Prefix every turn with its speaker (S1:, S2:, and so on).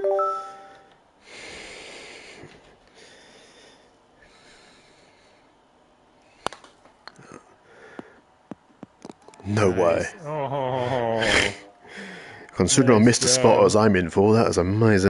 S1: No way.
S2: Oh,
S1: Considering I
S2: nice
S1: missed a spot
S2: job.
S1: as I'm in for, that is amazing.